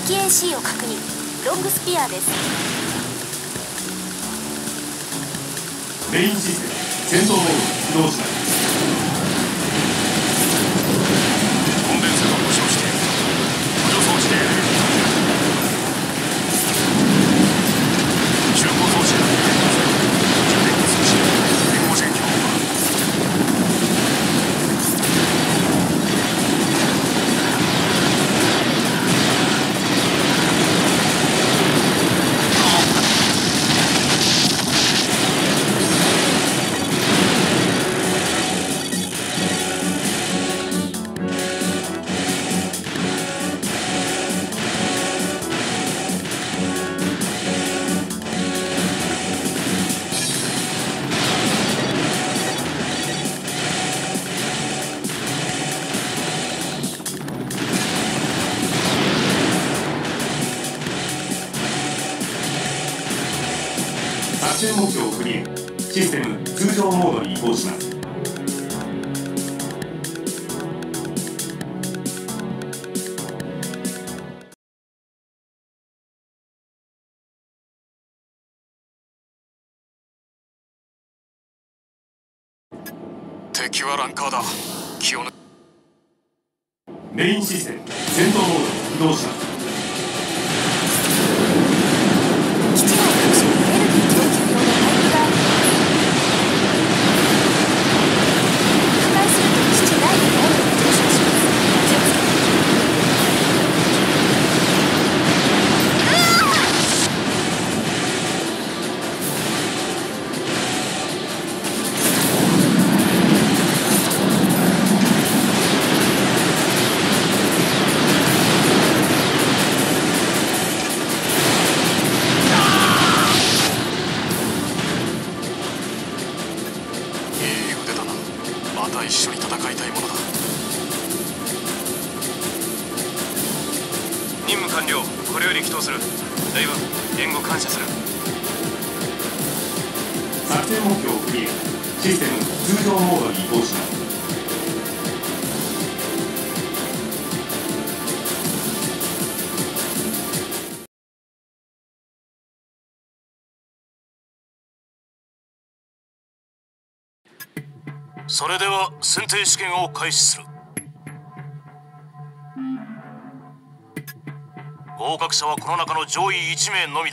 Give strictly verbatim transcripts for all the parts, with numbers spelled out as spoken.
敵 エーシー を確認。ロングスピアです。 メインシステム戦闘モード起動します。 コンデンサが故障している。補助装置で中古装置が充電通信電光線強化。 作戦目標クリア。システム通常モードに移行します。 敵はランカーだ。気を抜メインシステム戦闘モードに移動します。 基地内各所にエネルギー供給用のパイプがあります。破壊すると基地内の温度が上昇します。気をつけて。 一緒に戦いたいものだ。任務完了。これより起動する。レイブン、援護感謝する。 作戦目標クリア。システム通常モードに移行します。 それでは選定試験を開始する。合格者はこの中の上位いち名のみだ。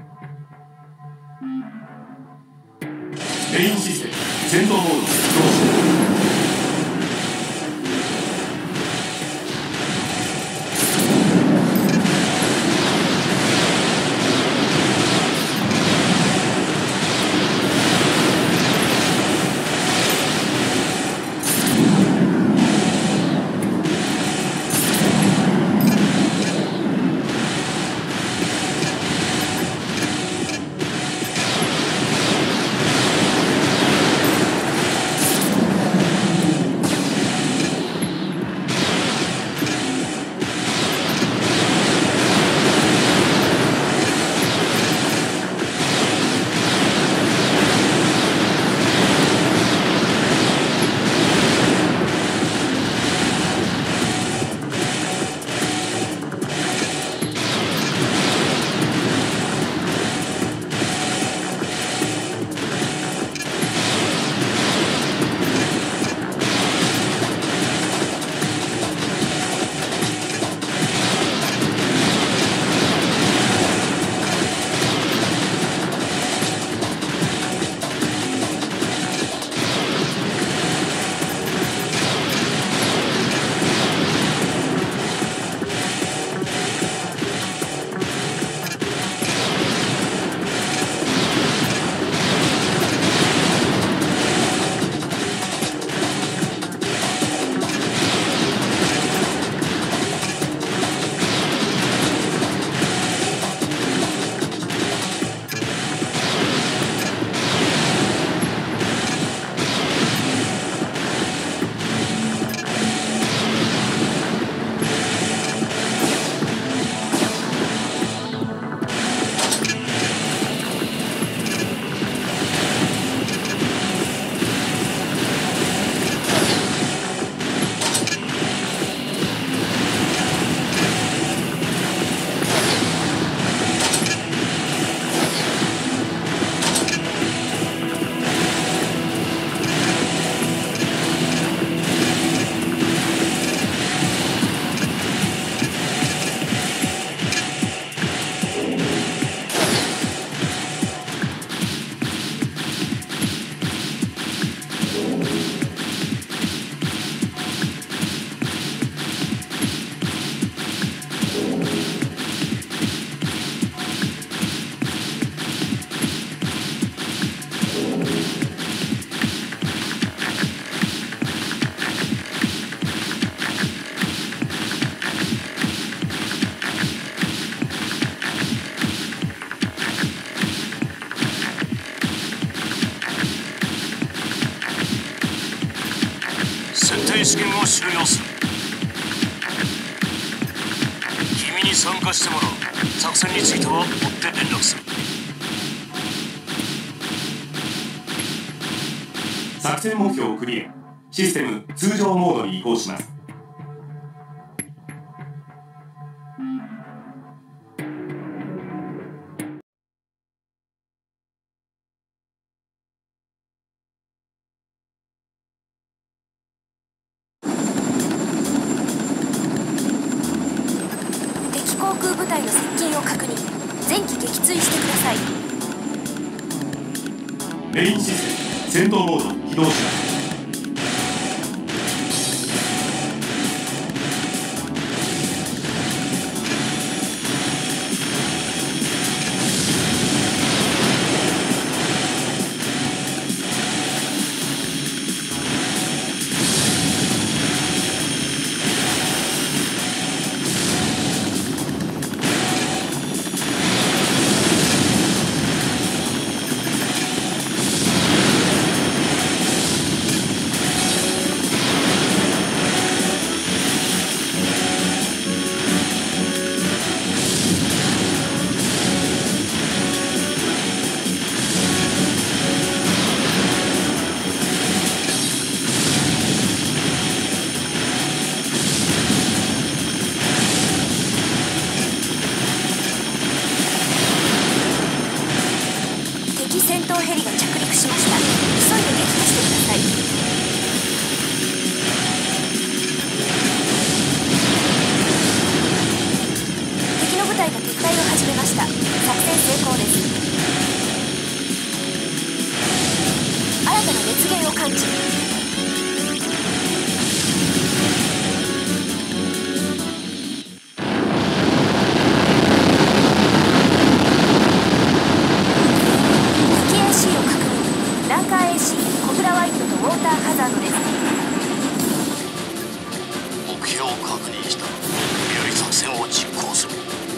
メインシステム戦闘モードに移動します。 試験を終了する。君に参加してもらう。作戦については追って連絡する。 作戦目標クリア。システム通常モードに移行します。 敵航空部隊の接近を確認。前期撃墜してください。 メインシステム戦闘モード起動します。 戦闘ヘリが着陸しました。急いで撃破してください。敵の部隊が撤退を始めました。作戦成功です。新たな熱源を感知。ランカー エーシー、コブラワイトとウォーターハザードです。 目標を確認した。より作戦を実行する。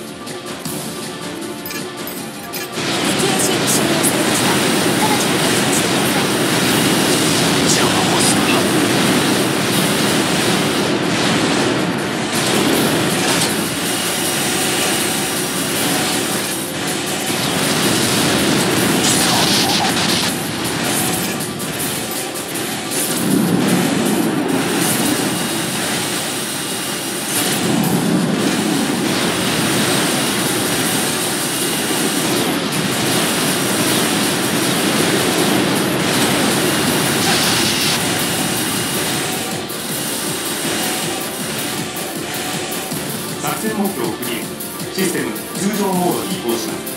敵 エーシー に侵入されました。直ちに撃破してください。 邪魔をするな。 作戦目標クリア。システム通常モードに移行します。